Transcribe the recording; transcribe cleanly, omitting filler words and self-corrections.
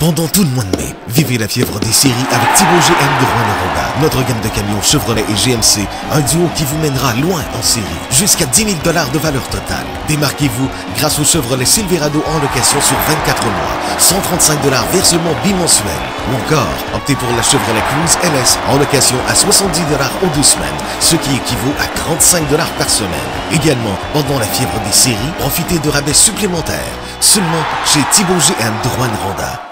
Pendant tout le mois de mai, vivez la fièvre des séries avec Thibaut GM de Rouen-Noranda. Notre gamme de camions Chevrolet et GMC, un duo qui vous mènera loin en série. Jusqu'à 10 000 $ de valeur totale. Démarquez-vous grâce au Chevrolet Silverado en location sur 24 mois. 135 $ versement bimensuel. Ou encore, optez pour la Chevrolet Cruze LS en location à 70 $ aux 2 semaines, ce qui équivaut à 35 $ par semaine. Également, pendant la fièvre des séries, profitez de rabais supplémentaires. Seulement chez Thibaut GM de Rouen-Noranda.